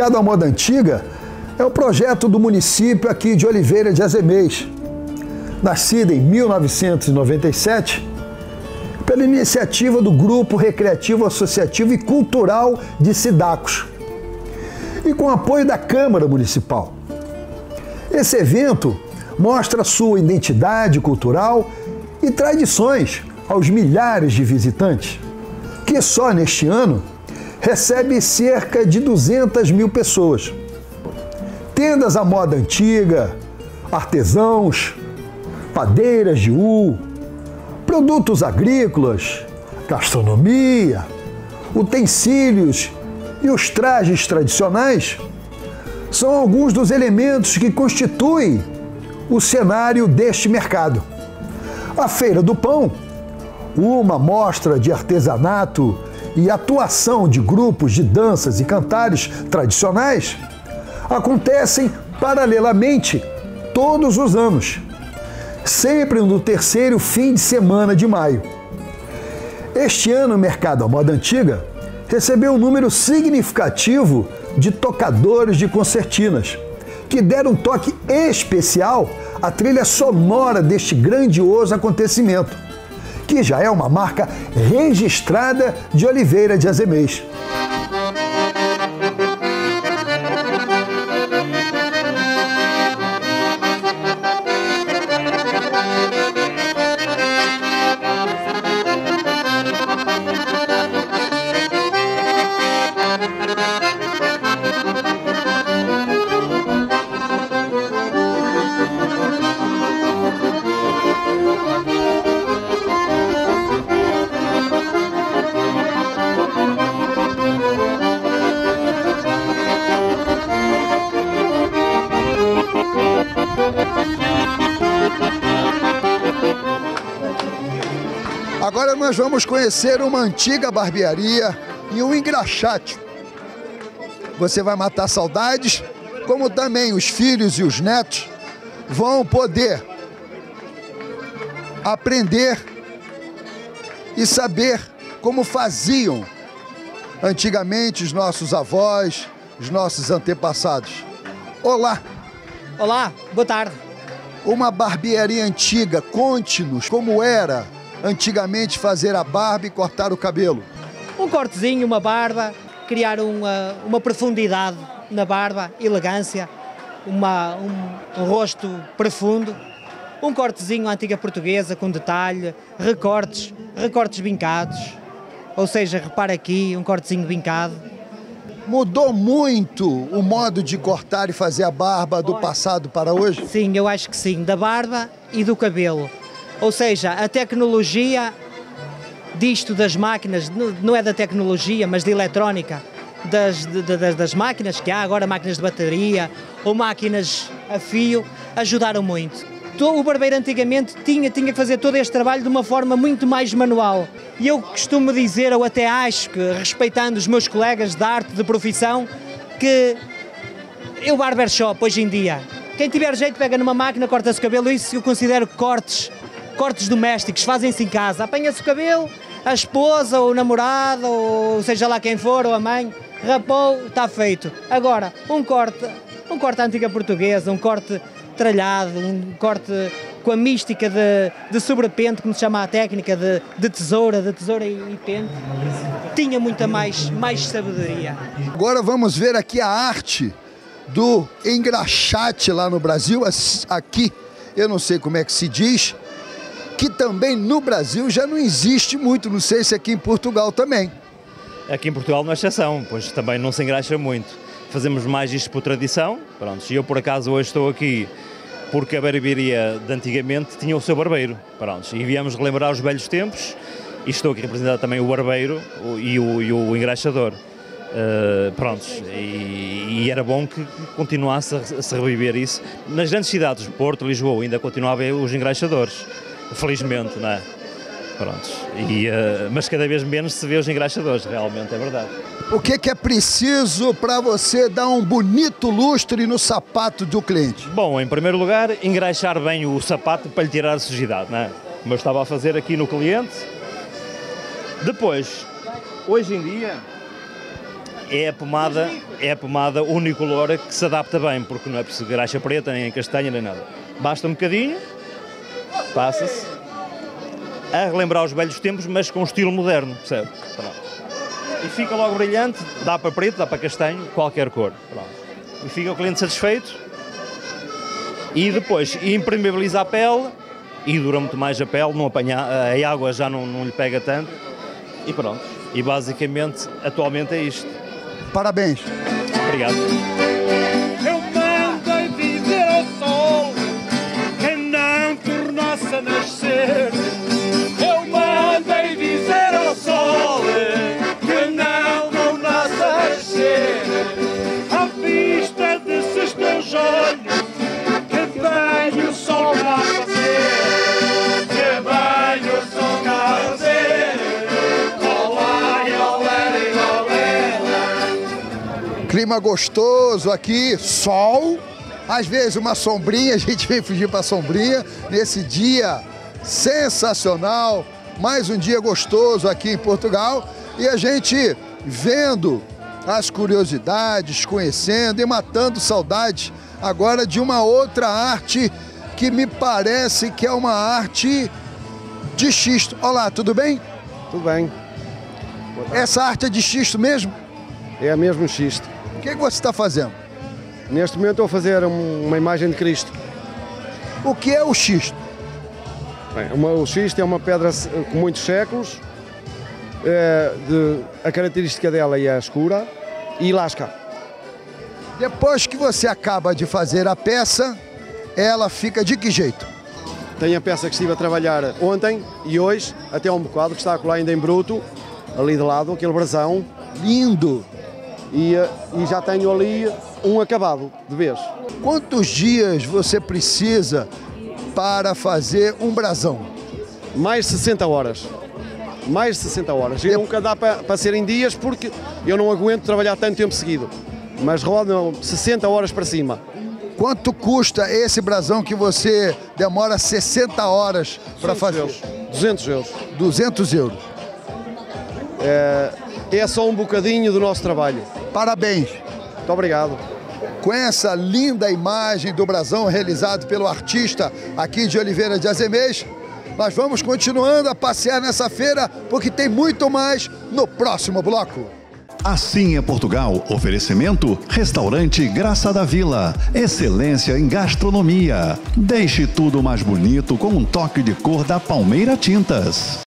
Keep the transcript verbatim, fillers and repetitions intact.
Mercado à Moda Antiga é o projeto do município aqui de Oliveira de Azemês, nascida em mil novecentos e noventa e sete, pela iniciativa do Grupo Recreativo Associativo e Cultural de Cidacos, e com apoio da Câmara Municipal. Esse evento mostra sua identidade cultural e tradições aos milhares de visitantes, que só neste ano recebe cerca de duzentas mil pessoas. Tendas à moda antiga, artesãos, padeiras de U, produtos agrícolas, gastronomia, utensílios e os trajes tradicionais são alguns dos elementos que constituem o cenário deste mercado. A Feira do Pão, uma mostra de artesanato e atuação de grupos de danças e cantares tradicionais, acontecem paralelamente todos os anos, sempre no terceiro fim de semana de maio. Este ano, o Mercado à Moda Antiga recebeu um número significativo de tocadores de concertinas, que deram um toque especial à trilha sonora deste grandioso acontecimento, que já é uma marca registrada de Oliveira de Azemês. Agora nós vamos conhecer uma antiga barbearia e um engraxate. Você vai matar saudades, como também os filhos e os netos vão poder aprender e saber como faziam antigamente os nossos avós, os nossos antepassados. Olá! Olá, boa tarde. Uma barbearia antiga, conte-nos como era antigamente fazer a barba e cortar o cabelo. Um cortezinho, uma barba, criar uma, uma profundidade na barba, elegância, uma, um, um rosto profundo, um cortezinho à antiga portuguesa com detalhe, recortes, recortes vincados, ou seja, repara aqui, um cortezinho vincado. Mudou muito o modo de cortar e fazer a barba do passado para hoje? Sim, eu acho que sim, da barba e do cabelo. Ou seja, a tecnologia disto das máquinas, não é da tecnologia, mas de eletrónica, das, de, das, das máquinas que há agora, máquinas de bateria ou máquinas a fio, ajudaram muito. O barbeiro antigamente tinha, tinha que fazer todo este trabalho de uma forma muito mais manual. E eu costumo dizer, ou até acho, que respeitando os meus colegas de arte, de profissão, que o barbershop hoje em dia, quem tiver jeito pega numa máquina, corta-se o cabelo, isso eu considero cortes, cortes domésticos, fazem-se em casa, apanha-se o cabelo, a esposa ou o namorado, ou seja lá quem for, ou a mãe, rapou, está feito. Agora, um corte, um corte à antiga portuguesa, um corte tralhado, um corte com a mística de, de sobrepente, como se chama a técnica, de, de tesoura, de tesoura e, e pente, tinha muita mais, mais sabedoria. Agora vamos ver aqui a arte do engraxate lá no Brasil, aqui, eu não sei como é que se diz, que também no Brasil já não existe muito, não sei se aqui em Portugal também. Aqui em Portugal não é exceção, pois também não se engraxa muito. Fazemos mais isto por tradição, pronto, e eu por acaso hoje estou aqui porque a barbearia de antigamente tinha o seu barbeiro, pronto, e viemos relembrar os velhos tempos, e estou aqui representado também o barbeiro e o, e o engraxador. Uh, prontos, e, e era bom que continuasse a, a se reviver isso. Nas grandes cidades, Porto, Lisboa, ainda continua a haver os engraxadores, felizmente, não é? Prontos, e, uh, mas cada vez menos se vê os engraxadores, realmente, é verdade. O que, que é preciso para você dar um bonito lustre no sapato do cliente? Bom, em primeiro lugar, engraxar bem o sapato para lhe tirar a sujidade, não é? Como eu estava a fazer aqui no cliente. Depois, hoje em dia, é a pomada, é a pomada unicolor que se adapta bem, porque não é preciso graxa preta, nem castanha, nem nada. Basta um bocadinho, passa-se, a relembrar os velhos tempos, mas com um estilo moderno, percebe? Pronto. E fica logo brilhante, dá para preto, dá para castanho, qualquer cor. Pronto. E fica o cliente satisfeito. E depois impermeabiliza a pele e dura muito mais a pele, não apanha, a água já não, não lhe pega tanto. E pronto. E basicamente, atualmente é isto. Parabéns. Obrigado. Eu mandei dizer ao sol que não tornasse a nascer. Eu mandei dizer ao sol que não tornasse a nascer. À vista desses teus olhos que vem o sol cá fazer. Que vem o sol cá fazer. Olá, olé, olé. Clima gostoso aqui, sol, às vezes uma sombrinha, a gente vem fugir para a sombrinha, nesse dia sensacional, mais um dia gostoso aqui em Portugal, e a gente vendo as curiosidades, conhecendo e matando saudades agora de uma outra arte que me parece que é uma arte de xisto. Olá, tudo bem? Tudo bem. Essa arte é de xisto mesmo? É mesmo xisto. O que, é que você está fazendo? Neste momento estou a fazer um- uma imagem de Cristo. O que é o xisto? Bem, uma- o xisto é uma pedra se- com muitos séculos. É, de- a característica dela é escura e lasca. Depois que você acaba de fazer a peça, ela fica de que jeito? Tem a peça que estive a trabalhar ontem e hoje, até um bocado, que está a colar ainda em bruto, ali de lado, aquele brasão. Lindo! E, eh, e já tenho ali um acabado de vez. Quantos dias você precisa para fazer um brasão? Mais de sessenta horas. Mais de sessenta horas. E nunca dá para para ser em dias porque eu não aguento trabalhar tanto tempo seguido. Mas rodam sessenta horas para cima. Quanto custa esse brasão que você demora sessenta horas para fazer? euros. duzentos euros. duzentos euros. É só um bocadinho do nosso trabalho. Parabéns! Muito obrigado. Com essa linda imagem do brasão realizado pelo artista aqui de Oliveira de Azemês, nós vamos continuando a passear nessa feira porque tem muito mais no próximo bloco. Assim é Portugal. Oferecimento Restaurante Graça da Vila. Excelência em gastronomia. Deixe tudo mais bonito com um toque de cor da Palmeira Tintas.